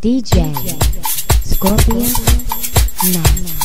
DJ Scorpius Max.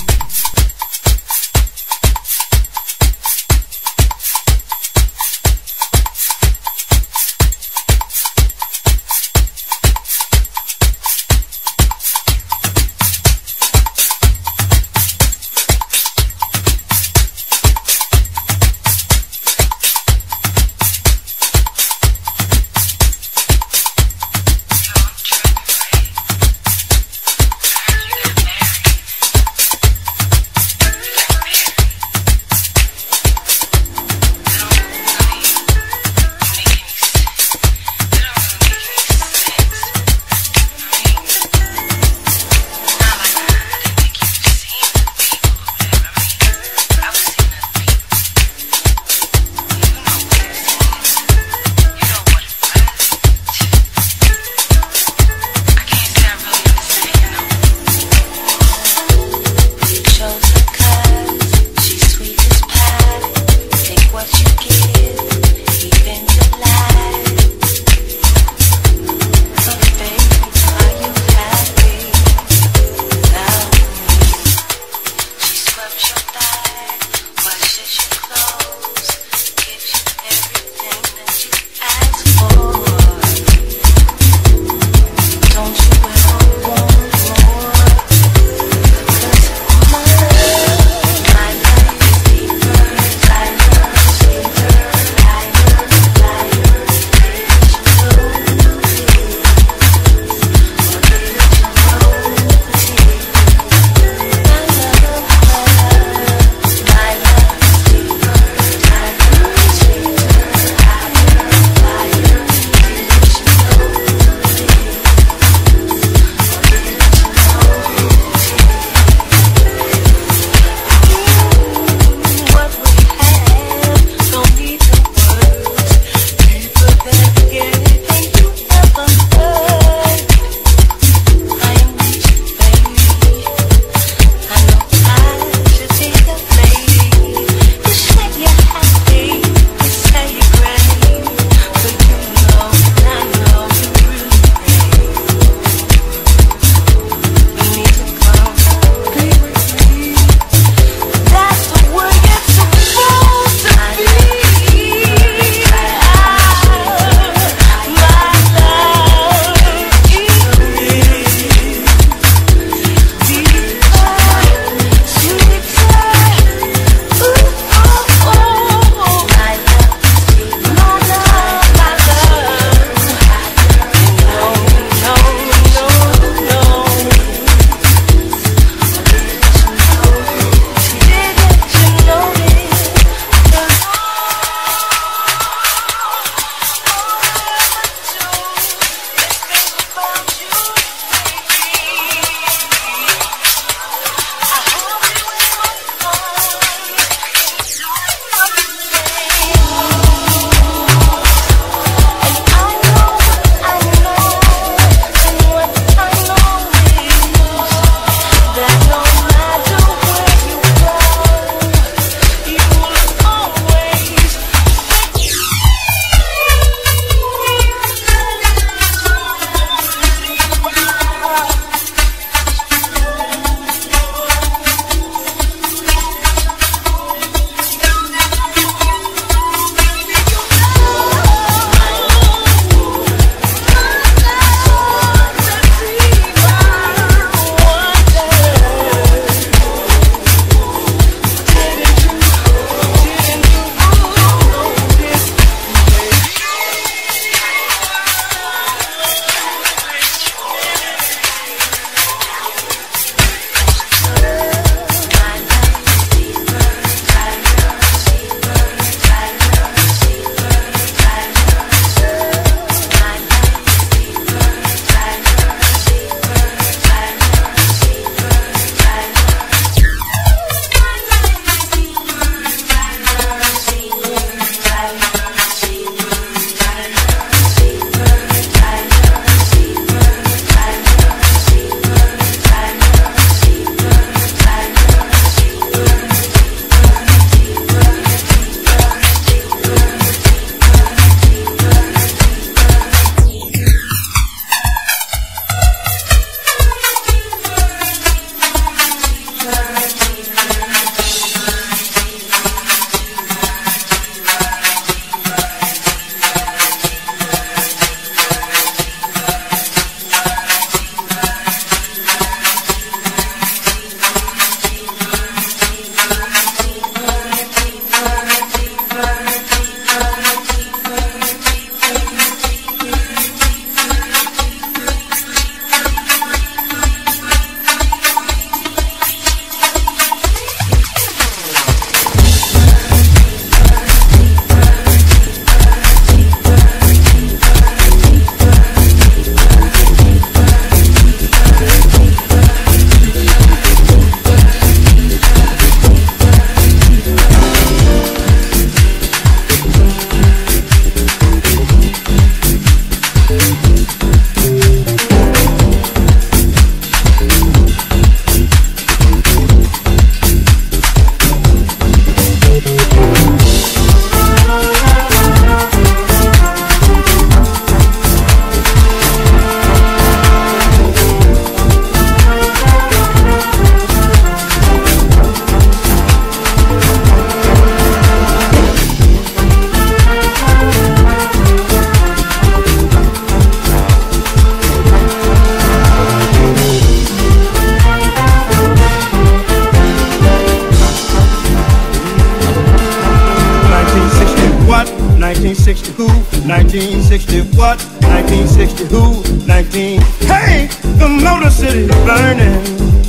1960 who? 1960 what? 1960 who? 19. Hey, the Motor City is burning.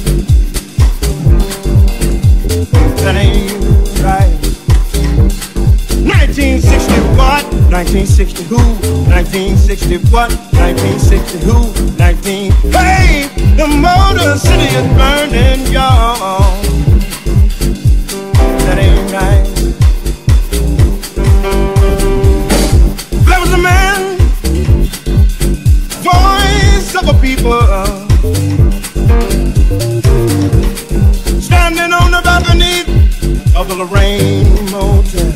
That ain't right. 1960 what? 1960 who? 1960 what? 1960 who? 19. Hey, the Motor City is burning, y'all. That ain't right. There was a man, voice of a people, standing on the balcony of the Lorraine Motel.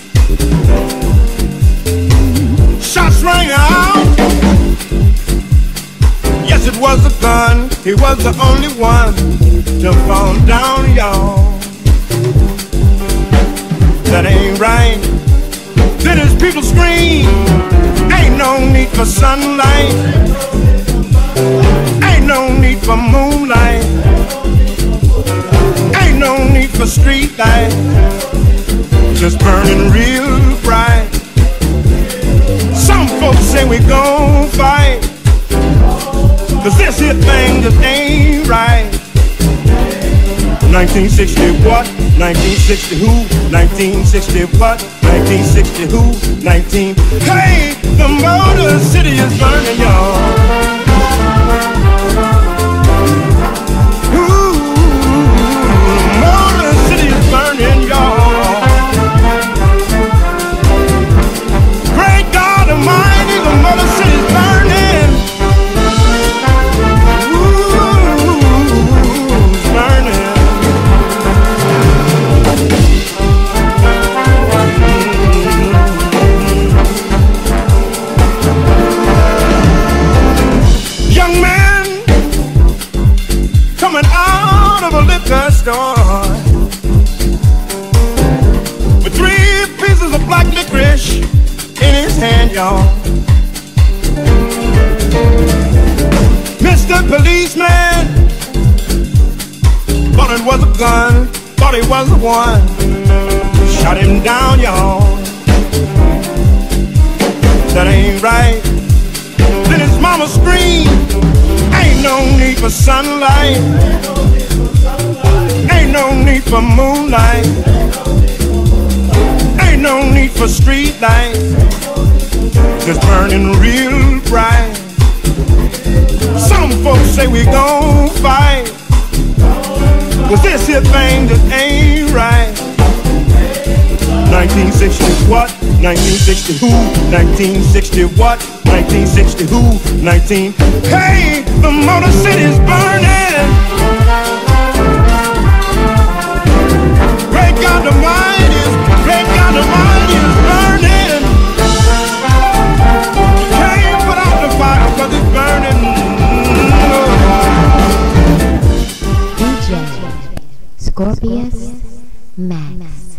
Shots rang out. Yes, it was a gun. He was the only one to fall down, y'all. That ain't right. Then his people scream, ain't no need for sunlight, ain't no need for moonlight, ain't no need for street light, just burning real bright. Some folks say we gon' fight, 'cause this here thing just ain't right. 1960 what? 1960 who? 1960 what? 1960 who? 19. Hey, the Motor City is burning, y'all. Ooh, the Motor City is burning, y'all. Great God Almighty, the Motor City is burning. Ooh, it's burning. Liquor store with 3 pieces of black licorice in his hand, y'all. Mr. Policeman thought it was a gun, thought he was the one, shot him down, y'all. That ain't right. Then his mama screamed, ain't no need for sunlight, ain't no need for moonlight, ain't no need for street light, just burning real bright. Some folks say we gon' fight, 'cause this here thing just ain't right. 1960 what? 1960 who? 1960 what? 1960 who? 19. Hey, the Motor City's burning. Great God Almighty is burning. Can't put out the fire 'cause it's burning. DJ Scorpius Max.